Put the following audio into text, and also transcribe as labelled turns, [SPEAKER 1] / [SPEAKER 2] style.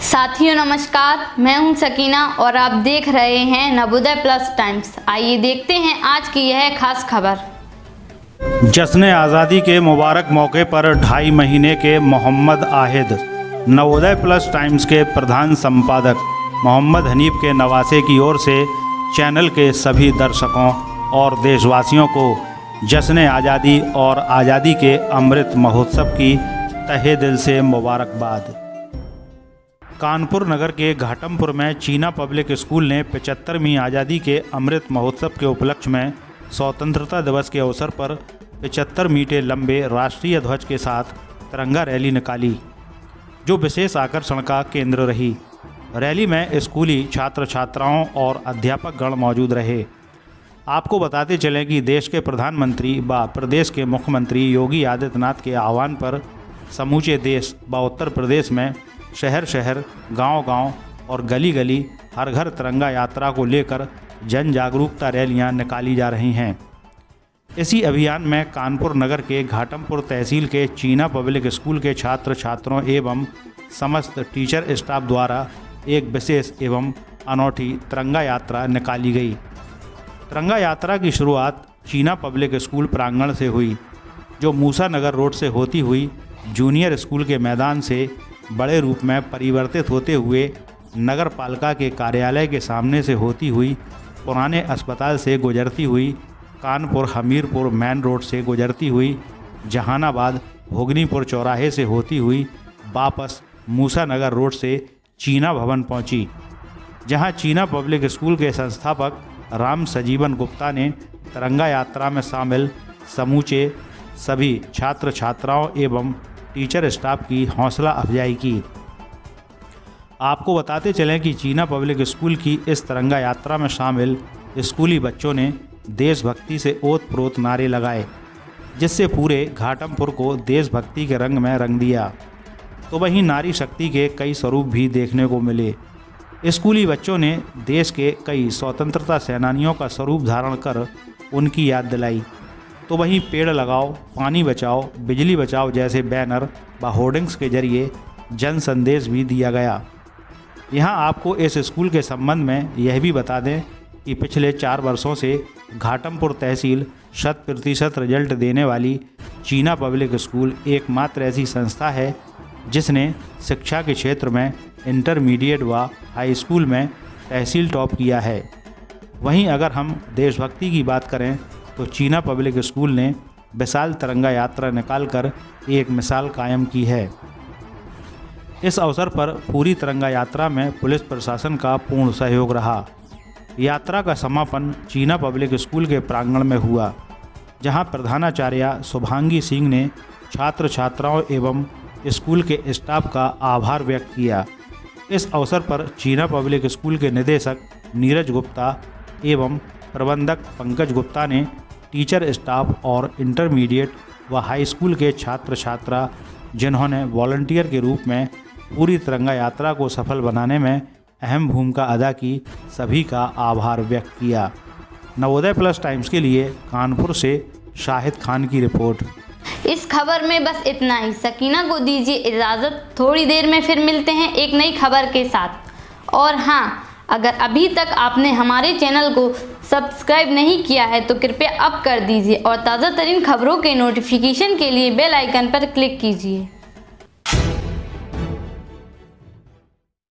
[SPEAKER 1] साथियों नमस्कार, मैं हूं सकीना और आप देख रहे हैं नवोदय प्लस टाइम्स। आइए देखते हैं आज की यह खास खबर।
[SPEAKER 2] जश्न आज़ादी के मुबारक मौके पर 2.5 महीने के मोहम्मद आहिद। नवोदय प्लस टाइम्स के प्रधान संपादक मोहम्मद हनीफ के नवासे की ओर से चैनल के सभी दर्शकों और देशवासियों को जश्न आज़ादी और आज़ादी के अमृत महोत्सव की तहे दिल से मुबारकबाद। कानपुर नगर के घाटमपुर में चीना पब्लिक स्कूल ने 75वीं आज़ादी के अमृत महोत्सव के उपलक्ष्य में स्वतंत्रता दिवस के अवसर पर 75 मीटर लंबे राष्ट्रीय ध्वज के साथ तिरंगा रैली निकाली, जो विशेष आकर्षण का केंद्र रही। रैली में स्कूली छात्र छात्राओं और अध्यापक गण मौजूद रहे। आपको बताते चलें कि देश के प्रधानमंत्री व प्रदेश के मुख्यमंत्री योगी आदित्यनाथ के आह्वान पर समूचे देश व उत्तर प्रदेश में शहर शहर, गांव-गांव और गली गली हर घर तिरंगा यात्रा को लेकर जन जागरूकता रैलियां निकाली जा रही हैं। इसी अभियान में कानपुर नगर के घाटमपुर तहसील के चीना पब्लिक स्कूल के छात्र छात्रों एवं समस्त टीचर स्टाफ द्वारा एक विशेष एवं अनोखी तिरंगा यात्रा निकाली गई। तिरंगा यात्रा की शुरुआत चीना पब्लिक स्कूल प्रांगण से हुई, जो मूसा नगर रोड से होती हुई जूनियर स्कूल के मैदान से बड़े रूप में परिवर्तित होते हुए नगर पालिका के कार्यालय के सामने से होती हुई पुराने अस्पताल से गुजरती हुई कानपुर हमीरपुर मेन रोड से गुजरती हुई जहानाबाद भोगनीपुर चौराहे से होती हुई वापस मूसा नगर रोड से चीना भवन पहुंची, जहां चीना पब्लिक स्कूल के संस्थापक राम सजीवन गुप्ता ने तिरंगा यात्रा में शामिल समूचे सभी छात्र छात्राओं एवं टीचर स्टाफ की हौसला अफजाई की। आपको बताते चलें कि चीना पब्लिक स्कूल की इस तिरंगा यात्रा में शामिल स्कूली बच्चों ने देशभक्ति से ओत-प्रोत नारे लगाए, जिससे पूरे घाटमपुर को देशभक्ति के रंग में रंग दिया। तो वहीं नारी शक्ति के कई स्वरूप भी देखने को मिले। स्कूली बच्चों ने देश के कई स्वतंत्रता सेनानियों का स्वरूप धारण कर उनकी याद दिलाई। तो वहीं पेड़ लगाओ, पानी बचाओ, बिजली बचाओ जैसे बैनर व होर्डिंग्स के जरिए जन संदेश भी दिया गया। यहाँ आपको इस स्कूल के संबंध में यह भी बता दें कि पिछले 4 वर्षों से घाटमपुर तहसील 100% रिजल्ट देने वाली चीना पब्लिक स्कूल एकमात्र ऐसी संस्था है जिसने शिक्षा के क्षेत्र में इंटरमीडिएट व हाई स्कूल में तहसील टॉप किया है। वहीं अगर हम देशभक्ति की बात करें तो चीना पब्लिक स्कूल ने विशाल तिरंगा यात्रा निकालकर एक मिसाल कायम की है। इस अवसर पर पूरी तिरंगा यात्रा में पुलिस प्रशासन का पूर्ण सहयोग रहा। यात्रा का समापन चीना पब्लिक स्कूल के प्रांगण में हुआ, जहां प्रधानाचार्य शुभांगी सिंह ने छात्र छात्राओं एवं स्कूल के स्टाफ का आभार व्यक्त किया। इस अवसर पर चीना पब्लिक स्कूल के निदेशक नीरज गुप्ता एवं प्रबंधक पंकज गुप्ता ने टीचर स्टाफ और इंटरमीडिएट व हाई स्कूल के छात्र छात्रा जिन्होंने वॉलंटियर के रूप में पूरी तिरंगा यात्रा को सफल बनाने में अहम भूमिका अदा की, सभी का आभार व्यक्त किया। नवोदय प्लस टाइम्स के लिए कानपुर से शाहिद खान की रिपोर्ट।
[SPEAKER 1] इस खबर में बस इतना ही। सकीना को दीजिए इजाज़त, थोड़ी देर में फिर मिलते हैं एक नई खबर के साथ। और हाँ, अगर अभी तक आपने हमारे चैनल को सब्सक्राइब नहीं किया है तो कृपया अब कर दीजिए और ताज़ा तरीन खबरों के नोटिफिकेशन के लिए बेल आइकन पर क्लिक कीजिए।